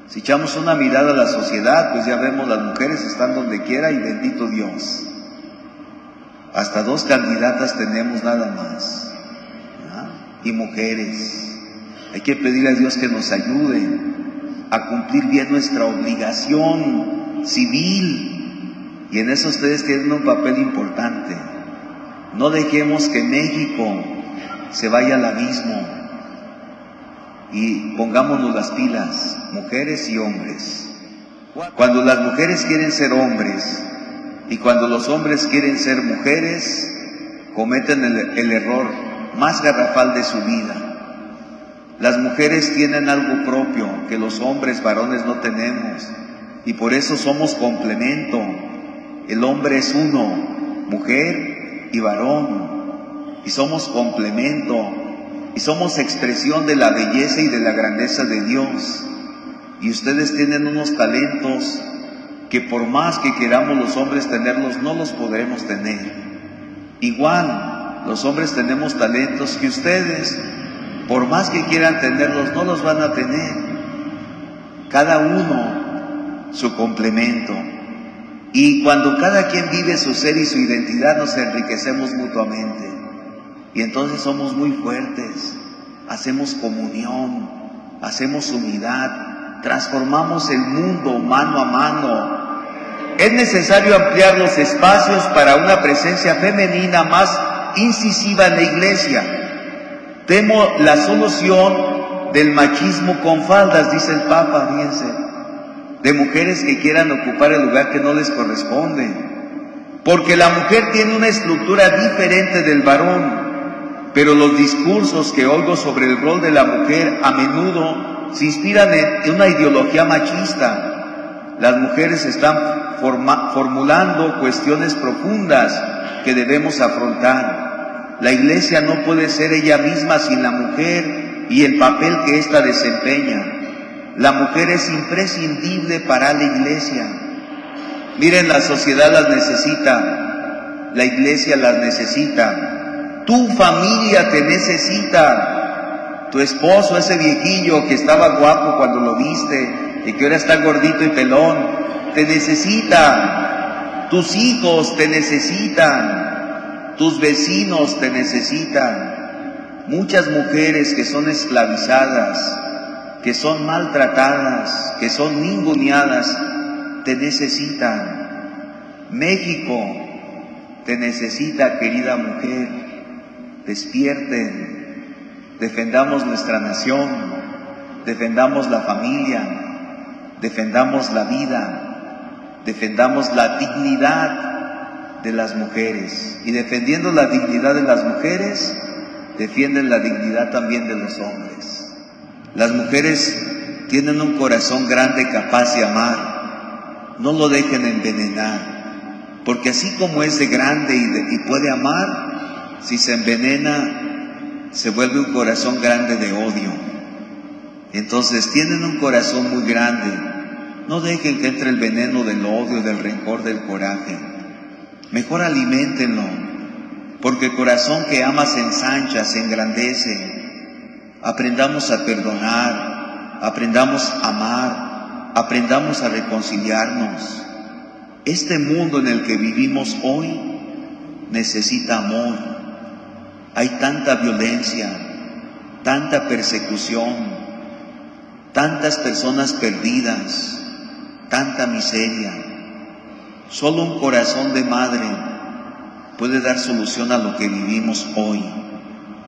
Si echamos una mirada a la sociedad, pues ya vemos las mujeres están donde quiera y bendito Dios. Hasta 2 candidatas tenemos nada más, ¿verdad? Y mujeres. Hay que pedirle a Dios que nos ayude a cumplir bien nuestra obligación civil. Y en eso ustedes tienen un papel importante. No dejemos que México se vaya al abismo. Y pongámonos las pilas, mujeres y hombres. Cuando las mujeres quieren ser hombres y cuando los hombres quieren ser mujeres, cometen el error más garrafal de su vida. Las mujeres tienen algo propio que los hombres varones no tenemos y por eso somos complemento. El hombre es uno, mujer y varón, y somos complemento. Y somos expresión de la belleza y de la grandeza de Dios. Y ustedes tienen unos talentos que por más que queramos los hombres tenerlos, no los podremos tener. Igual, los hombres tenemos talentos que ustedes, por más que quieran tenerlos, no los van a tener. Cada uno su complemento. Y cuando cada quien vive su ser y su identidad, nos enriquecemos mutuamente. Y entonces somos muy fuertes, hacemos comunión, hacemos unidad, transformamos el mundo mano a mano. Es necesario ampliar los espacios para una presencia femenina más incisiva en la iglesia. Temo la solución del machismo con faldas, dice el Papa, fíjense, de mujeres que quieran ocupar el lugar que no les corresponde. Porque la mujer tiene una estructura diferente del varón. Pero los discursos que oigo sobre el rol de la mujer a menudo se inspiran en una ideología machista. Las mujeres están formulando cuestiones profundas que debemos afrontar. La iglesia no puede ser ella misma sin la mujer y el papel que ésta desempeña. La mujer es imprescindible para la iglesia. Miren, la sociedad las necesita, la iglesia las necesita. Tu familia te necesita. Tu esposo, ese viejillo que estaba guapo cuando lo viste y que ahora está gordito y pelón, te necesita. Tus hijos te necesitan. Tus vecinos te necesitan. Muchas mujeres que son esclavizadas, que son maltratadas, que son ninguneadas, te necesitan. México te necesita, querida mujer. Despierten, defendamos nuestra nación, defendamos la familia, defendamos la vida, defendamos la dignidad de las mujeres. Y defendiendo la dignidad de las mujeres, defienden la dignidad también de los hombres. Las mujeres tienen un corazón grande capaz de amar. No lo dejen envenenar, porque así como es de grande y puede amar, si se envenena, se vuelve un corazón grande de odio. Entonces tienen un corazón muy grande. No dejen que entre el veneno del odio, del rencor, del coraje. Mejor aliméntenlo, porque el corazón que ama se ensancha, se engrandece. Aprendamos a perdonar, aprendamos a amar, aprendamos a reconciliarnos. Este mundo en el que vivimos hoy necesita amor. Hay tanta violencia, tanta persecución, tantas personas perdidas, tanta miseria. Solo un corazón de madre puede dar solución a lo que vivimos hoy.